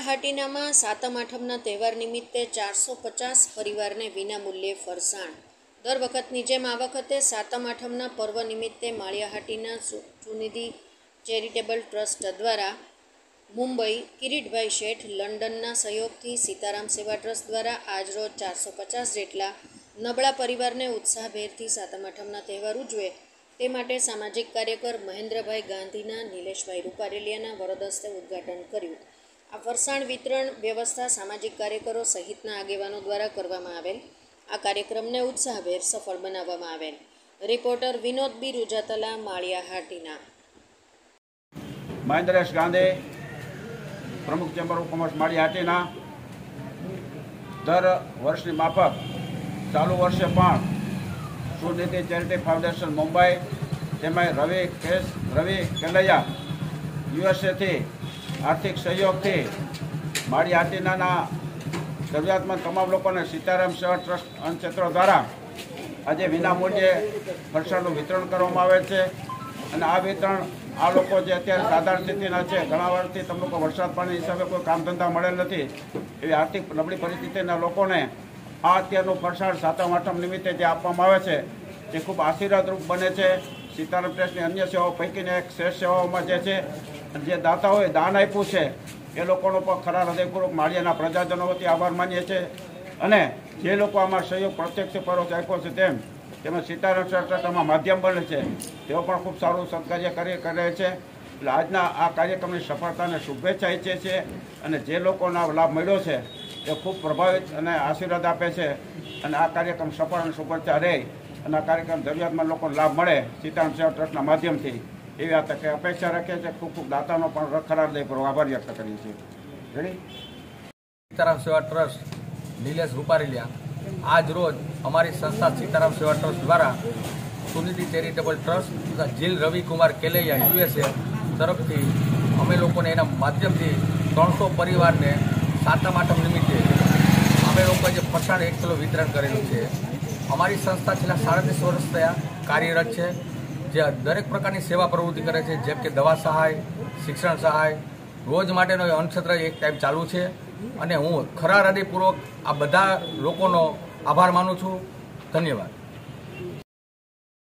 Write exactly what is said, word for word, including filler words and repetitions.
માળિયાહાટીનામાં સાતમ આઠમના તહેવાર નિમિત્તે ચારસો પચાસ પરિવારને વિનામૂલ્યે ફરસાણ। દર વખતની જેમ આ વખતે સાતમ આઠમના પર્વ નિમિત્તે માળિયાહાટીના સુનિધિ ચેરિટેબલ ટ્રસ્ટ દ્વારા મુંબઈ કિરીટભાઈ શેઠ લંડનના સહયોગથી સીતારામ સેવા ટ્રસ્ટ દ્વારા આજરોજ ચારસો પચાસ જેટલા નબળા પરિવારને ઉત્સાહભેરથી સાતમ આઠમના તહેવાર ઉજવે તે માટે સામાજિક કાર્યકર મહેન્દ્રભાઈ ગાંધીના નીલેશભાઈ રૂપારેલિયાના વરદ હસ્તે ઉદ્ઘાટન કર્યું। આ ફરસાણ વિતરણ વ્યવસ્થા સામાજિક કાર્યકરો સહિતના આગેવાનો દ્વારા કરવામાં આવેલ। આ કાર્યક્રમને ઉત્સાહભેર સફળ બનાવવામાં આવેલ। રિપોર્ટર વિનોદ બી રૂજાતલા, માળિયાહાટીના। મહેન્દ્રેશ ગાંધી, પ્રમુખ ચેમ્બર ઓફ કોમર્સ માળિયાહાટીના। દર વર્ષની માફક ચાલુ વર્ષે પણ સુનિધિ ચેરિટી ફાઉન્ડેશન મુંબઈ તેમાં રવિ કેસ રવિ કેલૈયા યુએસએથી આર્થિક સહયોગથી માળિયાહાટીના જરૂરિયાતમંદ તમામ લોકોને સીતારામ સેવા ટ્રસ્ટ અન્નક્ષેત્રો દ્વારા આજે વિનામૂલ્યે ફરસાણનું વિતરણ કરવામાં આવે છે। અને આ વિતરણ આ લોકો જે અત્યારે સાધારણ સ્થિતિના છે, ઘણા વર્ષથી તમને લોકો વરસાદ પાણી હિસાબે કોઈ કામ ધંધા મળેલ નથી, એવી આર્થિક નબળી પરિસ્થિતિના લોકોને આ અત્યારનું ફરસાણ સાતમ આઠમ નિમિત્તે જે આપવામાં આવે છે તે ખૂબ આશીર્વાદરૂપ બને છે। સીતારામ ટ્રસ્ટની અન્ય સેવાઓ પૈકીની એક શ્રેષ્ઠ સેવાઓમાં જે છે, જે દાતાઓએ દાન આપ્યું છે એ લોકોનો પણ ખરા હૃદયપૂર્વક માળિયાના પ્રજાજનો વતી આભાર માનીએ છીએ। અને જે લોકો આમાં સહયોગ પ્રત્યક્ષ પરોક્ષ આપ્યો છે તેમ તેમાં સીતારામ ટ્રસ્ટ આમાં માધ્યમ બને છે, તેઓ પણ ખૂબ સારું સત્કાર્ય કરી કરે છે। એટલે આજના આ કાર્યક્રમની સફળતાને શુભેચ્છા ઈચ્છે છે અને જે લોકોનો લાભ મળ્યો છે તે ખૂબ પ્રભાવિત અને આશીર્વાદ આપે છે। અને આ કાર્યક્રમ સફળ અને શુભેચ્છા રહે અને આ કાર્યક્રમ જરૂરિયાતમંદ લોકોને લાભ મળે સીતારામ સેવા ટ્રસ્ટના માધ્યમથી એવી આ તકે અપેક્ષા રાખીએ છીએ। ખૂબ ખૂબ દાતાનો પણ ખરા હૃદયપૂર્વક આભાર વ્યક્ત કરીએ છીએ। રેડી સીતારામ સેવા ટ્રસ્ટ નીલેશ રૂપારેલિયા આજ રોજ અમારી સંસ્થા સીતારામ સેવા ટ્રસ્ટ દ્વારા સુનિધિ ચેરિટેબલ ટ્રસ્ટ તથા જીલ રવિકુમાર કેલૈયા યુએસએ તરફથી અમે લોકોને એના માધ્યમથી ત્રણસો પરિવારને સાતમ આઠમ નિમિત્તે અમે લોકોએ જે ફરસાણ એક કિલો વિતરણ કરેલું છે। અમારી સંસ્થા છેલ્લા સાડત્રીસ વર્ષ થયા કાર્યરત છે, જે દરેક પ્રકારની સેવા પ્રવૃત્તિ કરે છે, જેમ કે દવા સહાય, શિક્ષણ સહાય, રોજ માટેનો અન્નક્ષેત્ર એક ટાઈમ ચાલુ છે। અને હું ખરા હૃદયપૂર્વક આ બધા લોકોનો આભાર માનું છું। ધન્યવાદ।